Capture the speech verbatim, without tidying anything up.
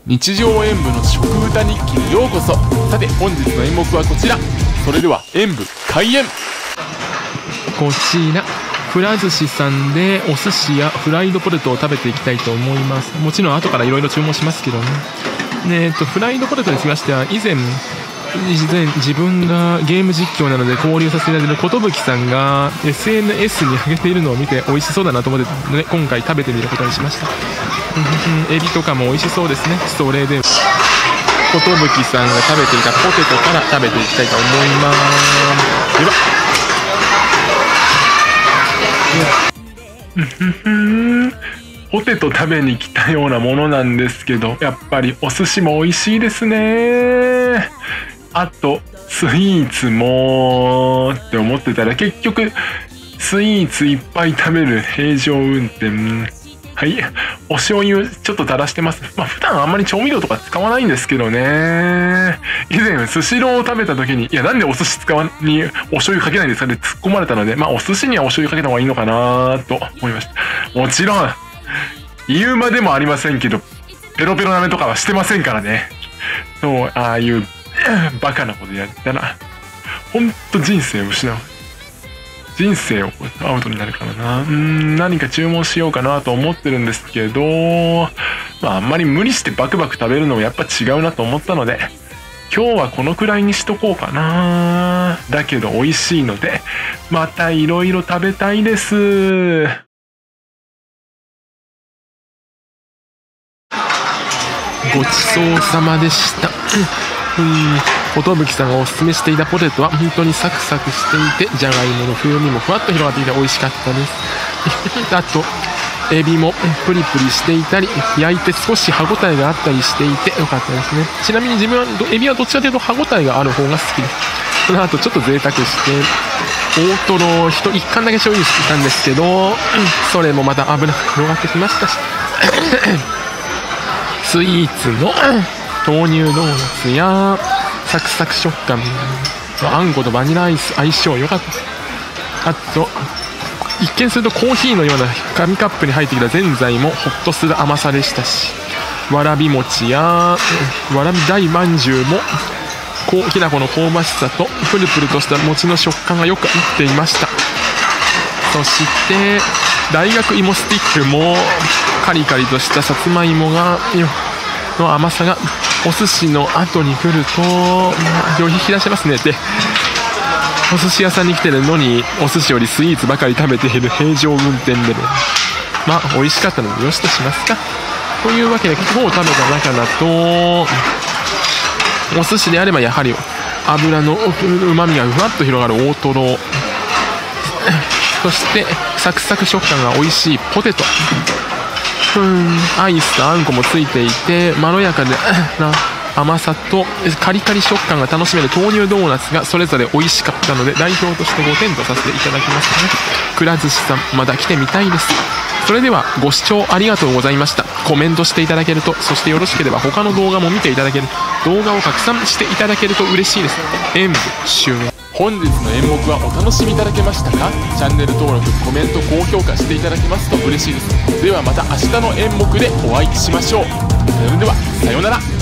日常演舞の食歌日記にようこそ。さて本日の演目はこちら。それでは演舞開演。 こちらくら寿司さんでお寿司やフライドポテトを食べていきたいと思います。もちろん後からいろいろ注文しますけどね。えーとフライドポテトにつきましては、以前以前自分がゲーム実況などで交流させていただいている寿さんが エスエヌエス に上げているのを見て美味しそうだなと思って、ね、今回食べてみることにしました。エビとかも美味しそうですね。それで寿さんが食べていたポテトから食べていきたいと思います。ではポテト食べに来たようなものなんですけど、やっぱりお寿司も美味しいですね。あとスイーツもって思ってたら、結局スイーツいっぱい食べる平常運転。はい、お醤油ちょっと垂らしてます。まあ普段あんまり調味料とか使わないんですけどね。以前スシローを食べた時に、いやなんでお寿司使わにお醤油かけないんですかって突っ込まれたので、まあお寿司にはお醤油かけた方がいいのかなと思いました。もちろん言うまでもありませんけど、ペロペロ舐めとかはしてませんからね。そう、ああいうバカなことやったらほんと人生を失う。人生をアウトになるからな。うーん、何か注文しようかなと思ってるんですけど、まああんまり無理してバクバク食べるのもやっぱ違うなと思ったので、今日はこのくらいにしとこうかな。だけど美味しいのでまたいろいろ食べたいです。ごちそうさまでした。寿さんがおすすめしていたポテトは本当にサクサクしていて、じゃがいもの風味もふわっと広がっていて美味しかったです。あとエビもプリプリしていたり、焼いて少し歯ごたえがあったりしていてよかったですね。ちなみに自分はエビはどっちかというと歯ごたえがある方が好きです。その後ちょっと贅沢して大トロをいっかんだけ醤油したんですけど、それもまた油が広がってきましたしスイーツの豆乳ドーナツやサクサク食感、あんことバニラアイス相性良かった。あと一見するとコーヒーのような紙カップに入ってきたぜんざいもホッとする甘さでしたし、わらび餅やわらび大まんじゅうもきな粉の香ばしさとプルプルとした餅の食感がよく合っていました。そして大学芋スティックもカリカリとしたさつまいもがの甘さがお寿司の後に来るとより引き出しますね。でお寿司屋さんに来てるのにお寿司よりスイーツばかり食べている平常運転レベル。まあ美味しかったのでよしとしますか。というわけで今日食べた中だと、お寿司であればやはり油のうまみがふわっと広がる大トロ、そしてサクサク食感が美味しいポテト、うんアイスとあんこもついていてまろやかでな甘さとカリカリ食感が楽しめる豆乳ドーナツがそれぞれ美味しかったので、代表としてごてんとさせていただきますね。くら寿司さんまだ来てみたいです。それではご視聴ありがとうございました。コメントしていただけると、そしてよろしければ他の動画も見ていただける、動画を拡散していただけると嬉しいです。演舞終演。 本日の演目はお楽しみいただけましたか？チャンネル登録、コメント、高評価していただけますと嬉しいです。ではまた明日の演目でお会いしましょう。それではさようなら。